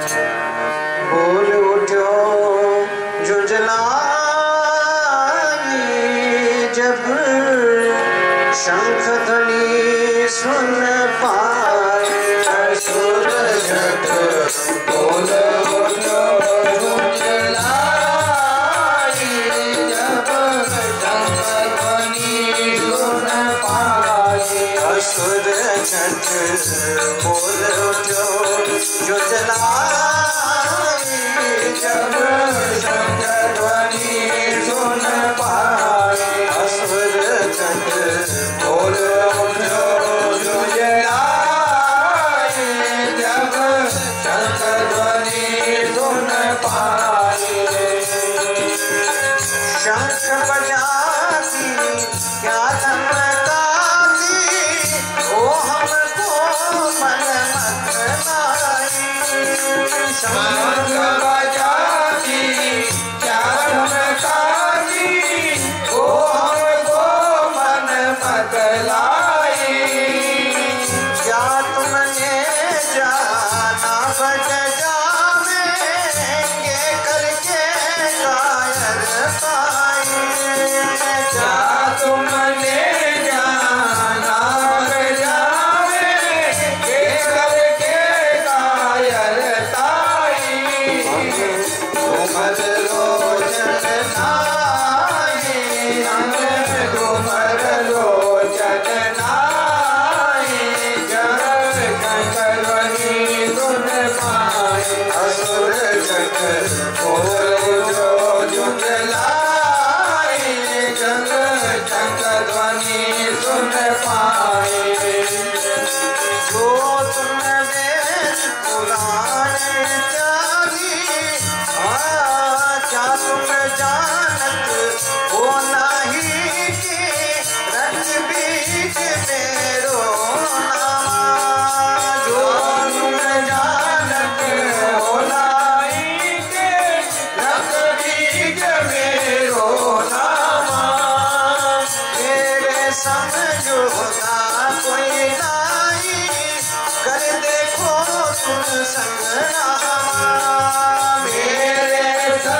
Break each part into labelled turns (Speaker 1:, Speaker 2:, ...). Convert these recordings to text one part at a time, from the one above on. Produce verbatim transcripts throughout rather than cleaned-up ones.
Speaker 1: बोल उठो जुझलाई जब शंख ध्वनि सुन पाए। असुर झट बोल उठो जुझलाई जब शंख ध्वनि सुन पाए। असुर झट बोल उठो जुझलाई जब शंख ध्वनि सुन पाए। असुर झट बोल उठो जुझलाई जब शंख ध्वनि सुन पाए। शंख बजाती क्या धमकाती ओ हमको मन मत लाई। शंख बजाती क्या धमकाती ओ हमको मन मत लाई। क्या तुमने जाना बच जावेंगे करके कायर पाई। क्या तुमने जाना बच जावेंगे करके कायर ताई। घूमर लोचन नाई घूमर लोचन नाई जब शंख ध्वनि सुन पाए। असुर झट बोल उठो जुझलाई जब शंख ध्वनि सुन पाए। जो तुम वेद पुराण त्यागी क्या तुम जानत हो नहीं कि रंग बीज मेरो नामा। जो तुम जानत हो नहीं कि रंग बीज मेरो नामा। मेरे समझोगा कोई नहीं कर देखो तुम संग्रामा। मेरे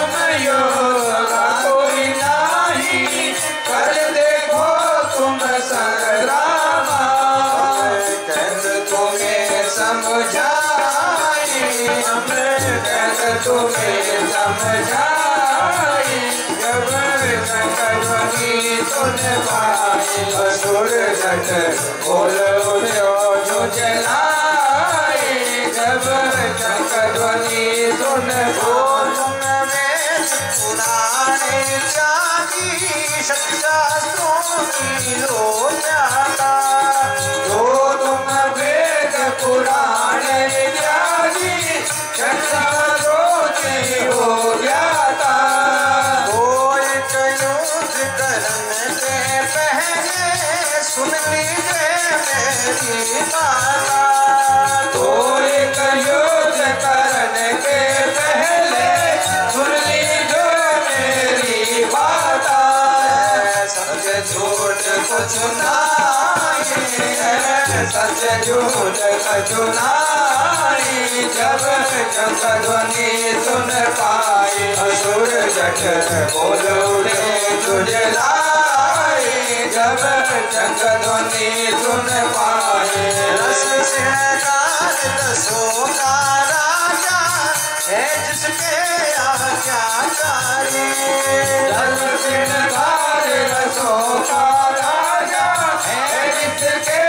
Speaker 1: समझोगा कोई नहीं कर देखो तुम संग्रामा। कैसे तुम्हें समझाई कैसे तुम्हें समझाई जब शंख ध्वनि सुन पाए। असुर झट बोल उठो जुझलाई जब शंख ध्वनि सुन पाए। तुम वेद पुराण त्यागी शास्त्रों की लो जाता। जो तुम वेद पुराण त्यागी शास्त्रों से हो जाता। वो एक युद्ध करने से पहले सुन लीजिए मेरी बात। तो एक युद्ध करने के पहले सुन लीजिए मेरी बात। सच झूठ को चुनाई सच झूठ को चुनाई जब शंख ध्वनि सुन पाए। असुर झट बोल उठे जुझलाई जब शंख ध्वनि सुन पाए। रस श्रृंगार रसों का राजा है जिसके आज्ञाकारी। रस श्रृंगार रसों का राजा है जिसके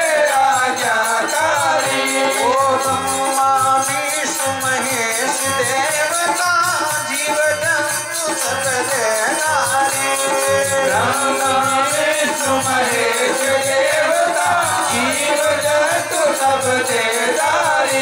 Speaker 1: आज्ञाकारी। ओ ब्रह्मा विष्णु महेश देवता जीव जंतु सब नारी। ब्रह्मा विष्णु महेश देवता जीव जंतु सब नारी।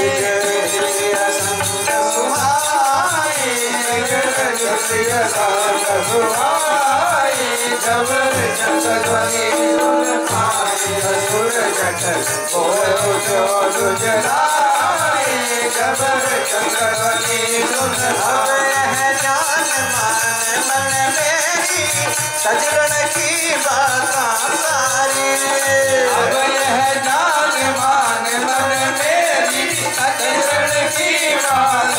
Speaker 1: सुहाई जब शंख ध्वनि सुन पाए। असुर झट बोल उठो जुझलाई जब शंख ध्वनि सुन पाए। यह जान मान मन मेरी सजरण की बात सारी। अब यह जान मान मन मेरी सजरण की बात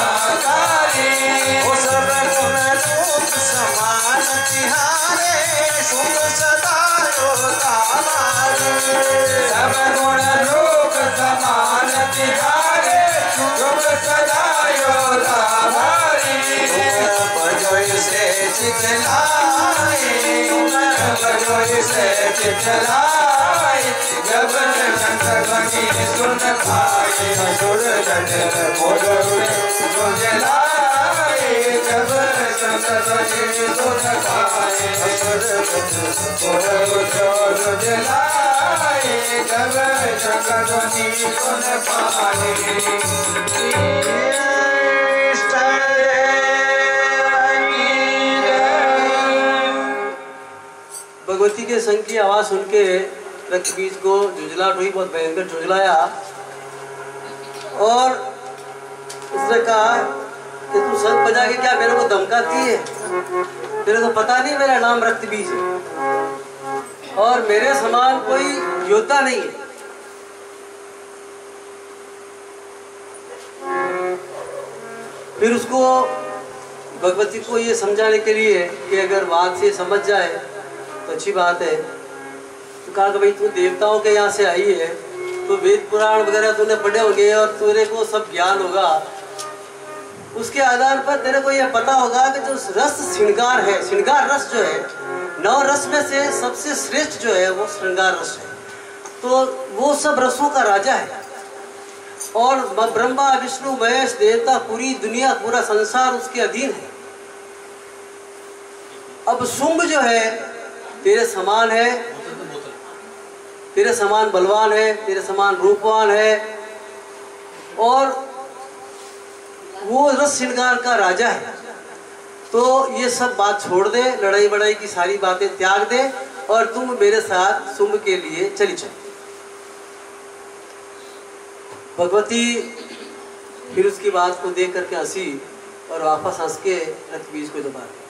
Speaker 1: चितलाए जोर से चितलाए जब शंकर ध्वनि सुन पाए असुर जट बोल उठे जलाए जब शंकर ध्वनि सुन पाए असुर जट बोल उठे जलाए जब शंकर ध्वनि सुन पाए।
Speaker 2: भगवती के संग की आवाज सुन के रक्त बीज को झुंझलाहट हुई, बहुत भयंकर झुंझलाया और उसने कहा कि तू संग बजा के क्या मेरे को धमकाती है, तेरे को पता नहीं मेरा नाम रक्त बीज है और मेरे समान कोई योद्धा नहीं है। फिर उसको भगवती को ये समझाने के लिए कि अगर बात से समझ जाए तो अच्छी बात है, तो कहा कि भाई तू देवताओं के यहाँ से आई है तो वेद पुराण वगैरह तूने पढ़े होंगे और तेरे को सब ज्ञान होगा, उसके आधार पर तेरे को यह पता होगा कि जो रस श्रृंगार है, श्रृंगार रस जो है नौ रस में से सबसे श्रेष्ठ जो है वो श्रृंगार रस है, तो वो सब रसों का राजा है और ब्रह्मा विष्णु महेश देवता पूरी दुनिया पूरा संसार उसके अधीन है। अब शुंभ जो है तेरे समान है, तेरे समान बलवान है, तेरे समान रूपवान है और वो रस श्रृंगार का राजा है, तो ये सब बात छोड़ दे, लड़ाई बड़ाई की सारी बातें त्याग दे और तुम मेरे साथ शुंभ के लिए चली चलो। भगवती फिर उसकी बात को देख करके हंसी और वापस हंस के रक्त बीज को दबा दी।